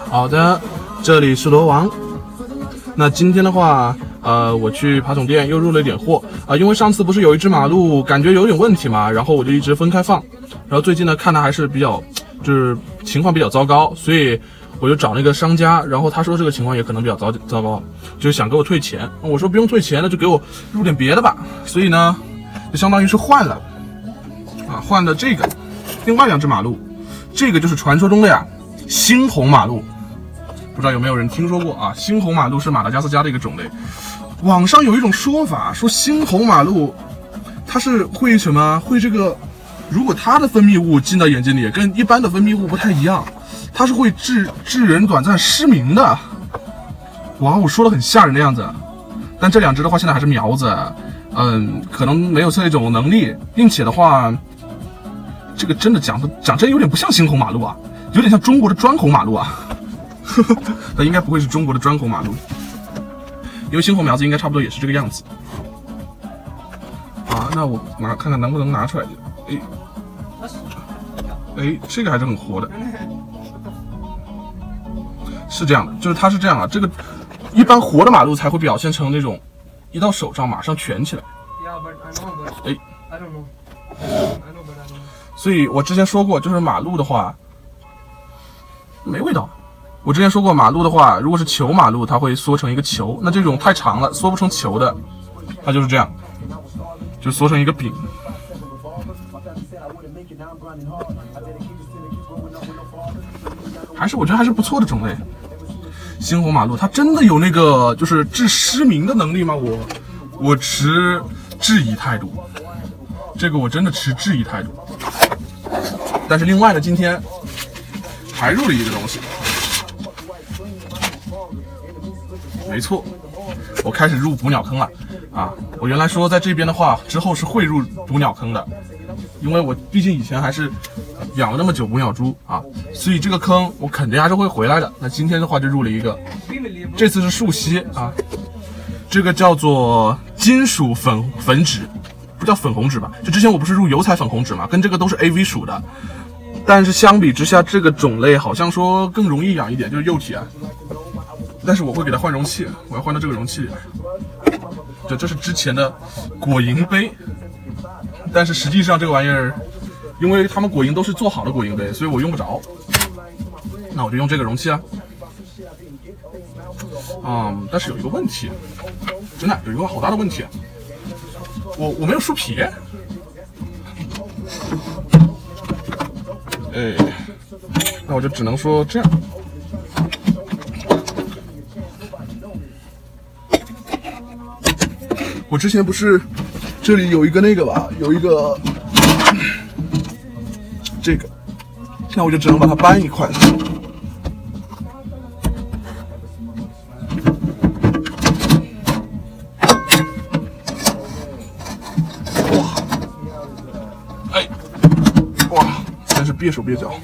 好的，这里是罗王。那今天的话，我去爬宠店又入了一点货啊，因为上次不是有一只马路感觉有点问题嘛，然后我就一直分开放，然后最近呢看它还是比较，就是情况比较糟糕，所以我就找那个商家，然后他说这个情况也可能比较糟糕，就是想给我退钱。我说不用退钱，那就给我入点别的吧。所以呢，就相当于是换了，换了这个，另外2只马路，这个就是传说中的呀猩红马路。不知道有没有人听说过啊？猩红马路是马达加斯加的一个种类。网上有一种说法，说猩红马路它是会什么？会这个，如果它的分泌物进到眼睛里，跟一般的分泌物不太一样，它是会致人短暂失明的。哇，我说的很吓人的样子。但这2只的话，现在还是苗子，可能没有这种能力，并且的话，这个真的长真有点不像猩红马路啊，有点像中国的砖红马路啊。那应该不会是中国的砖红马路，因为猩红苗子应该差不多也是这个样子。那我看看能不能拿出来。这个还是很活的，是这样的，就是它是这样啊。这个一般活的马路才会表现成那种一到手上马上蜷起来。所以我之前说过，就是马路的话没味道。我之前说过，马路的话，如果是球马路，它会缩成一个球。那这种太长了，缩不成球的，它就是这样，就缩成一个饼。我觉得还是不错的种类。猩红马路，它真的有那个就是治失明的能力吗？我持质疑态度，这个我真的持质疑态度。但是另外呢，今天还入了一个东西。没错，我开始入捕鸟坑了啊！我原来说在这边的话，之后是会入捕鸟坑的，因为我毕竟以前还是养了那么久捕鸟蛛啊，所以这个坑我肯定还是会回来的。那今天的话就入了一个，这次是树蜥啊，这个叫做金属粉脂，不叫粉红脂吧？就之前我不是入油彩粉红脂嘛，跟这个都是 AV 属的，但是相比之下，这个种类好像说更容易养一点，就是幼体啊。但是我会给它换容器，我要换到这个容器里来。这是之前的果蝇杯，但是实际上这个玩意儿，因为他们果蝇都是做好的果蝇杯，所以我用不着。那我就用这个容器啊。但是有一个问题，真的有一个好大的问题，我没有树皮。那我就只能说这样。我之前不是这里有一个那个吧，有一个这个，那我就只能把它搬一块。哇，真是蹩手蹩脚。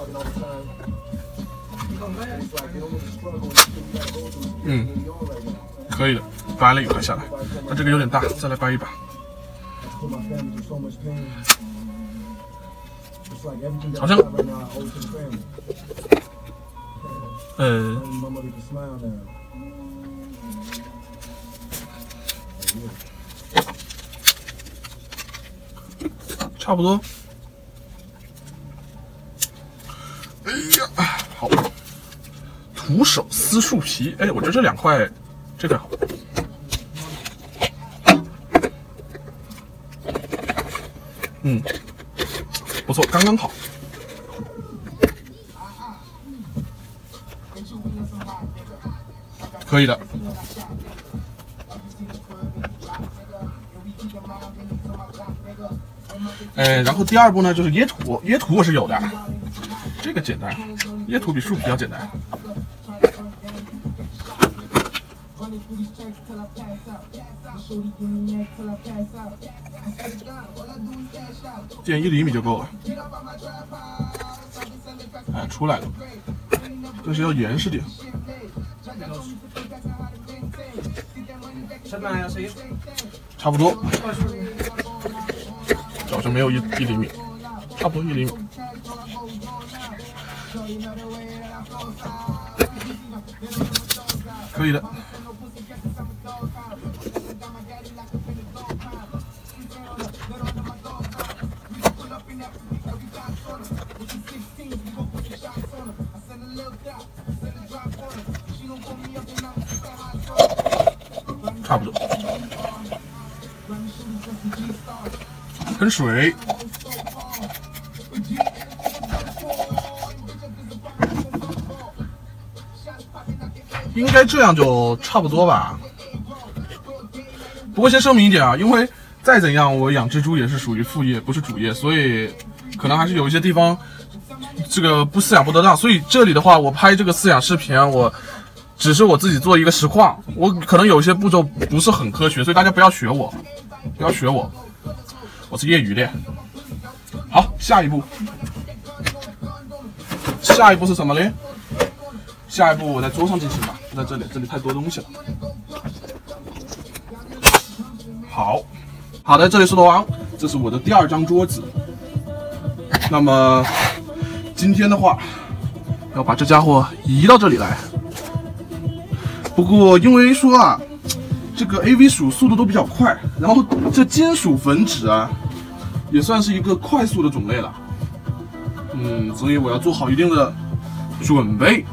可以的，搬了一块下来，但这个有点大，再来搬一把。好像，差不多。好，徒手撕树皮。我觉得这2块。这个好，不错，刚刚好。可以的。然后第2步呢，就是椰土。椰土我是有的，这个简单，椰土比树皮要简单。建1厘米就够了。出来了，但是要严实点。差不多，好像没有1厘米，差不多1厘米。 可以的。差不多。喷水。应该这样就差不多吧。不过先声明一点啊，因为再怎样，我养蜘蛛也是属于副业，不是主业，所以可能还是有一些地方这个不饲养不得当。所以这里的话，我拍这个饲养视频啊，我只是我自己做一个实况，我可能有一些步骤不是很科学，所以大家不要学我，不要学我，我是业余的。好，下一步是什么嘞？下一步我在桌上进行吧，在这里太多东西了。好的，这里是罗王，这是我的第2张桌子。那么今天的话，要把这家伙移到这里来。不过因为说啊，这个 AV 鼠速度都比较快，然后这金属粉纸啊，也算是一个快速的种类了。所以我要做好一定的准备。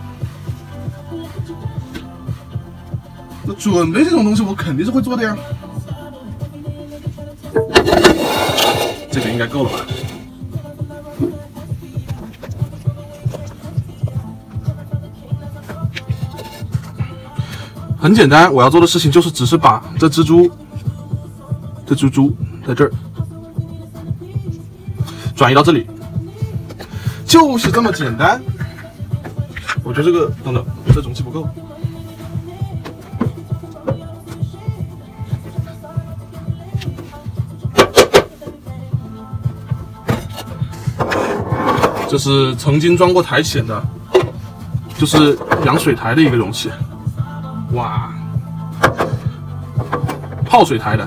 那准备这种东西，我肯定是会做的呀。这个应该够了吧？很简单，我要做的事情就是只是把这蜘蛛在这儿转移到这里，就是这么简单。我觉得这个等等，这容器不够。这是曾经装过台潜的，就是养水台的一个容器。哇，泡水台的。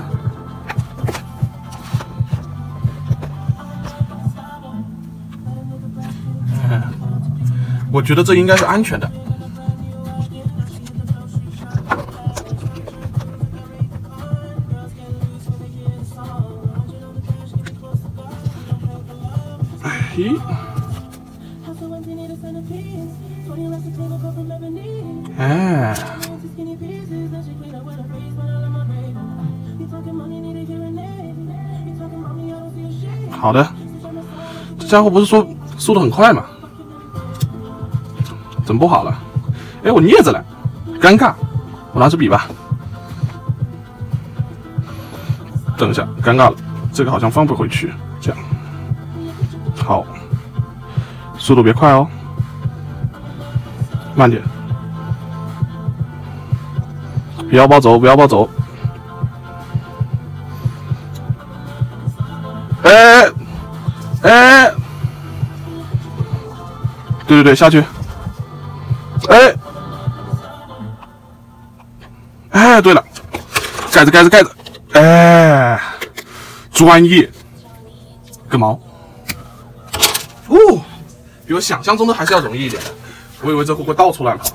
我觉得这应该是安全的。好的，这家伙不是说速度很快吗？怎么不好了？哎，我镊子了，尴尬，我拿支笔吧。等一下，尴尬了，这个好像放不回去，这样。好，速度别快哦，慢点，不要暴走，不要暴走。对，下去。对了，盖子，专业，个毛。比我想象中的还是要容易一点的，我以为这会倒出来了。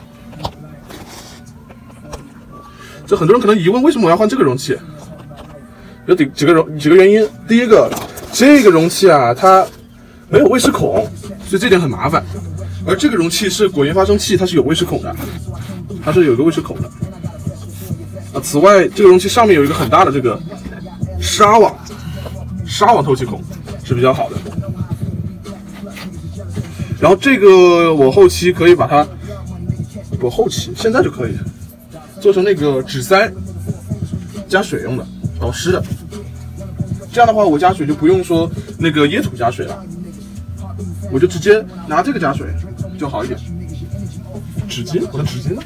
这很多人可能疑问，为什么我要换这个容器？有几个原因。第一个，这个容器啊，它没有喂食孔，所以这点很麻烦。而这个容器是果源发生器，它是有喂食孔的，它是有一个喂食孔的。此外，这个容器上面有一个很大的这个纱网透气孔是比较好的。然后这个我后期可以把它，现在就可以做成那个纸塞，加水用的，保湿的。这样的话，我加水就不用说那个椰土加水了，我就直接拿这个加水就好一点。纸巾，我的纸巾呢？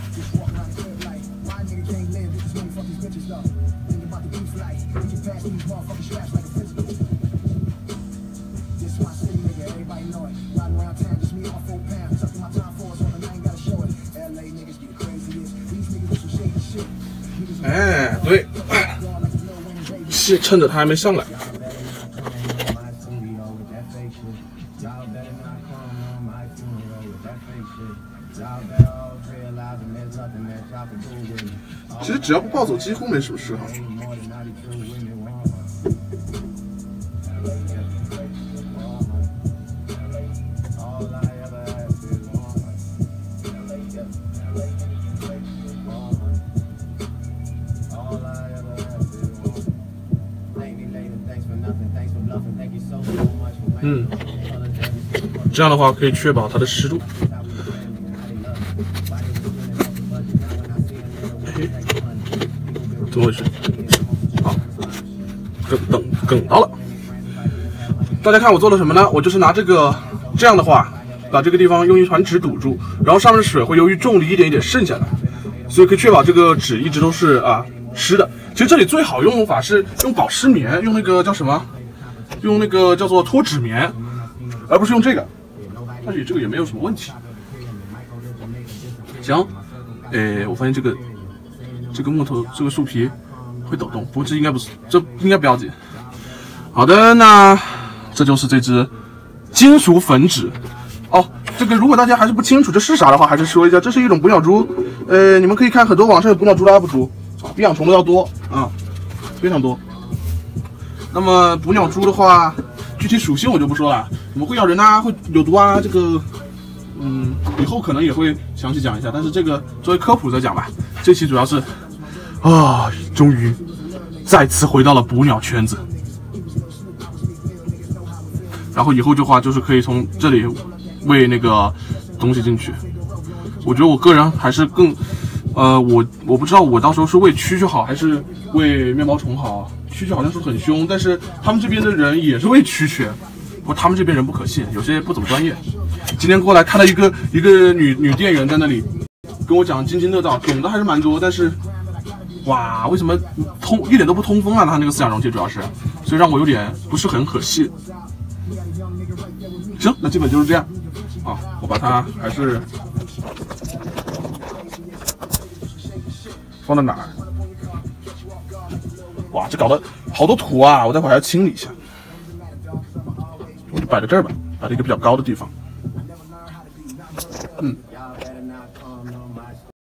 对，是趁着它还没上来。 其实只要不暴走，几乎没什么事哈。这样的话可以确保它的湿度。怎么回事？好，梗到了。大家看我做了什么呢？我就是拿这样的话，把这个地方用一团纸堵住，然后上面的水会由于重力一点一点渗下来，所以可以确保这个纸一直都是湿的。其实这里最好用法是用保湿棉，用那个叫什么？用那个叫做脱脂棉，而不是用这个。但是这个也没有什么问题。行，我发现这个木头这个树皮会抖动，不过这应该不要紧。好的，那这就是这支金属粉纸。哦，这个如果大家还是不清楚这是啥的话，还是说一下，这是一种捕鸟珠。你们可以看很多网上有捕鸟珠的 UP 主，比养虫的要多啊，非常多。那么捕鸟珠的话，具体属性我就不说了，怎么会咬人啊，会有毒啊，这个以后可能也会详细讲一下，但是这个作为科普再讲吧。这期主要是终于再次回到了捕鸟圈子，然后以后的话就是可以从这里喂那个东西进去。我觉得我个人还是更我不知道我到时候是喂蛐蛐好还是喂面包虫好。蛐蛐好像是很凶，但是他们这边的人也是喂蛐蛐，不过他们这边人不可信，有些不怎么专业。今天过来看到一个女店员在那里跟我讲津津乐道，懂的还是蛮多，但是哇，为什么一点都不通风啊？他那个饲养容器主要是，所以让我有点不是很可信。行，那基本就是这样啊，我把它还是放在哪儿？哇，这搞得好多土啊！我待会儿还要清理一下，我就摆在这儿吧，摆在一个比较高的地方。